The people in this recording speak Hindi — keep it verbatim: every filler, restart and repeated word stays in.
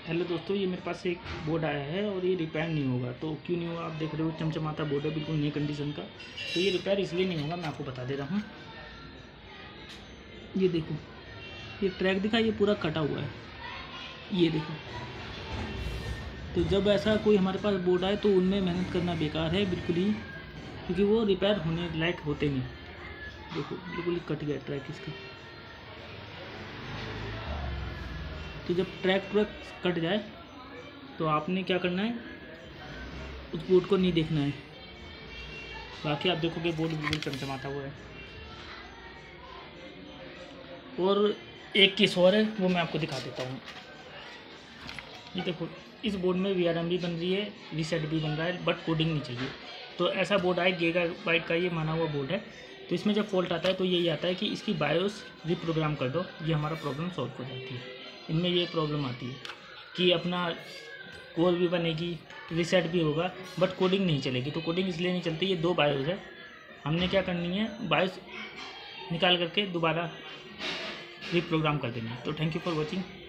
हेलो दोस्तों, ये मेरे पास एक बोर्ड आया है और ये रिपेयर नहीं होगा। तो क्यों नहीं होगा आप देख रहे हो, चमचमाता बोर्ड है, बिल्कुल नई कंडीशन का। तो ये रिपेयर इसलिए नहीं होगा, मैं आपको बता दे रहा हूँ। ये देखो, ये ट्रैक दिखा, ये पूरा कटा हुआ है, ये देखो। तो जब ऐसा कोई हमारे पास बोर्ड आए तो उनमें मेहनत करना बेकार है बिल्कुल ही, क्योंकि वो रिपेयर होने लायक होते नहीं। देखो बिल्कुल ही कट गया ट्रैक इसका। तो जब ट्रैक ट्रैक कट जाए तो आपने क्या करना है, उस बोर्ड को नहीं देखना है। बाकी आप देखोगे बोर्ड बिल्कुल चमचमाता हुआ है। और एक केस और है, वो मैं आपको दिखा देता हूँ। ये देखो, इस बोर्ड में वी आर एम भी बन रही है, रीसेट भी बन रहा है, बट कोडिंग नहीं चाहिए। तो ऐसा बोर्ड आए, गीगाबाइट का ये माना हुआ बोर्ड है। तो इसमें जब फॉल्ट आता है तो यही आता है कि इसकी बायोस रिप्रोग्राम कर दो, ये हमारा प्रॉब्लम सॉल्व हो जाती है। इनमें ये प्रॉब्लम आती है कि अपना कोर भी बनेगी, रीसेट भी होगा, बट कोडिंग नहीं चलेगी। तो कोडिंग इसलिए नहीं चलती, ये दो बायोस है, हमने क्या करनी है, बायोस निकाल करके दोबारा रिप्रोग्राम कर देना है। तो थैंक यू फॉर वॉचिंग।